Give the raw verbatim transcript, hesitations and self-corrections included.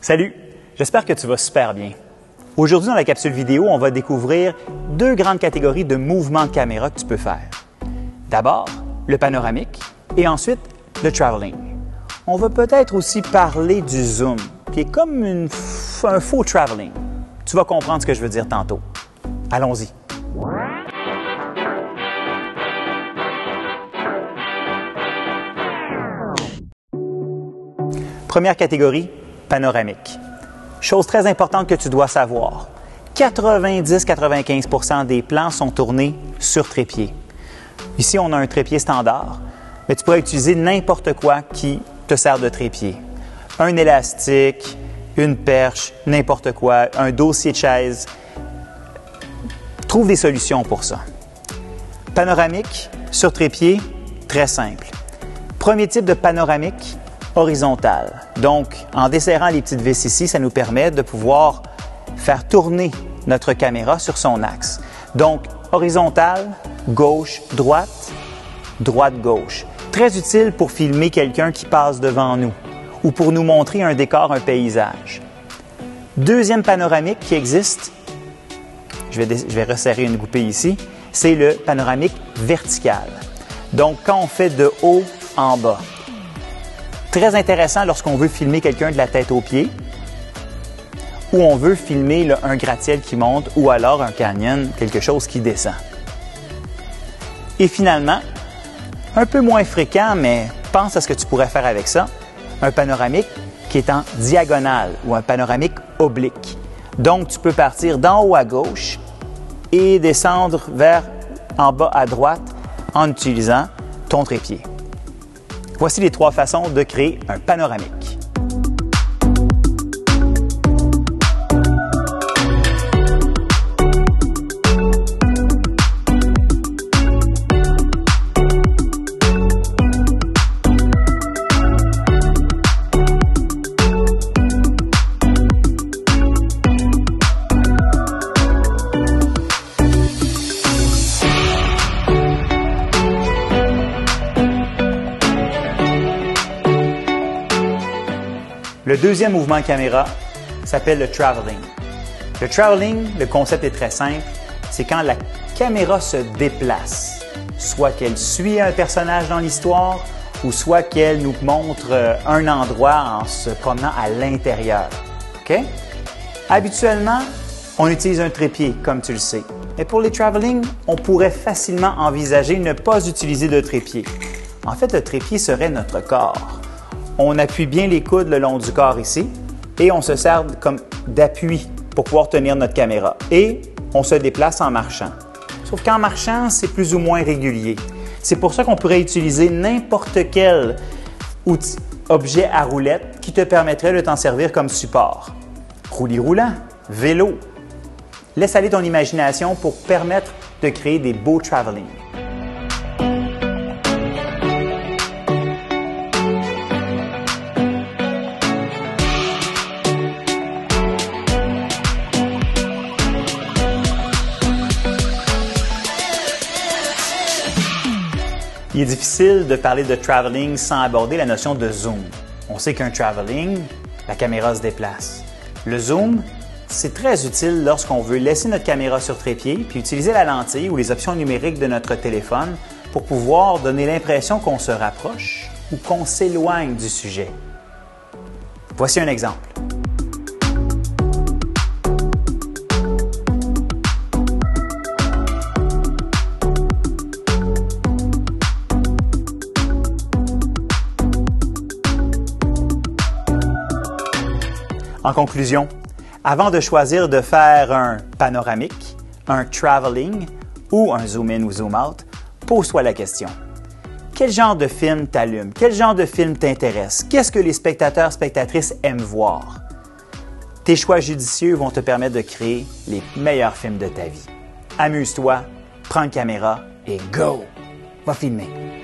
Salut, j'espère que tu vas super bien. Aujourd'hui, dans la capsule vidéo, on va découvrir deux grandes catégories de mouvements de caméra que tu peux faire. D'abord, le panoramique et ensuite, le traveling. On va peut-être aussi parler du zoom, qui est comme une, un faux traveling. Tu vas comprendre ce que je veux dire tantôt. Allons-y. Première catégorie, panoramique. Chose très importante que tu dois savoir, quatre-vingt-dix à quatre-vingt-quinze pour cent des plans sont tournés sur trépied. Ici, on a un trépied standard, mais tu pourrais utiliser n'importe quoi qui te sert de trépied. Un élastique, une perche, n'importe quoi, un dossier de chaise. Trouve des solutions pour ça. Panoramique, sur trépied, très simple. Premier type de panoramique, horizontale. Donc, en desserrant les petites vis ici, ça nous permet de pouvoir faire tourner notre caméra sur son axe. Donc, horizontale, gauche, droite, droite, gauche. Très utile pour filmer quelqu'un qui passe devant nous ou pour nous montrer un décor, un paysage. Deuxième panoramique qui existe, je vais, je vais resserrer une goupille ici, c'est le panoramique vertical. Donc, quand on fait de haut en bas. Très intéressant lorsqu'on veut filmer quelqu'un de la tête aux pieds ou on veut filmer là, un gratte-ciel qui monte ou alors un canyon, quelque chose qui descend. Et finalement, un peu moins fréquent, mais pense à ce que tu pourrais faire avec ça, un panoramique qui est en diagonale ou un panoramique oblique. Donc, tu peux partir d'en haut à gauche et descendre vers en bas à droite en utilisant ton trépied. Voici les trois façons de créer un panoramique. Le deuxième mouvement caméra s'appelle le traveling. Le traveling, le concept est très simple, c'est quand la caméra se déplace, soit qu'elle suit un personnage dans l'histoire ou soit qu'elle nous montre un endroit en se promenant à l'intérieur. Okay? Habituellement, on utilise un trépied, comme tu le sais. Mais pour les traveling, on pourrait facilement envisager ne pas utiliser de trépied. En fait, le trépied serait notre corps. On appuie bien les coudes le long du corps ici et on se sert comme d'appui pour pouvoir tenir notre caméra. Et on se déplace en marchant. Sauf qu'en marchant, c'est plus ou moins régulier. C'est pour ça qu'on pourrait utiliser n'importe quel outil, objet à roulette qui te permettrait de t'en servir comme support. Roulis roulant, vélo. Laisse aller ton imagination pour permettre de créer des beaux traveling. Il est difficile de parler de traveling sans aborder la notion de zoom. On sait qu'un traveling, la caméra se déplace. Le zoom, c'est très utile lorsqu'on veut laisser notre caméra sur trépied puis utiliser la lentille ou les options numériques de notre téléphone pour pouvoir donner l'impression qu'on se rapproche ou qu'on s'éloigne du sujet. Voici un exemple. En conclusion, avant de choisir de faire un panoramique, un traveling ou un zoom-in ou zoom-out, pose-toi la question. Quel genre de film t'allume? Quel genre de film t'intéresse? Qu'est-ce que les spectateurs, spectatrices aiment voir? Tes choix judicieux vont te permettre de créer les meilleurs films de ta vie. Amuse-toi, prends une caméra et go! Va filmer!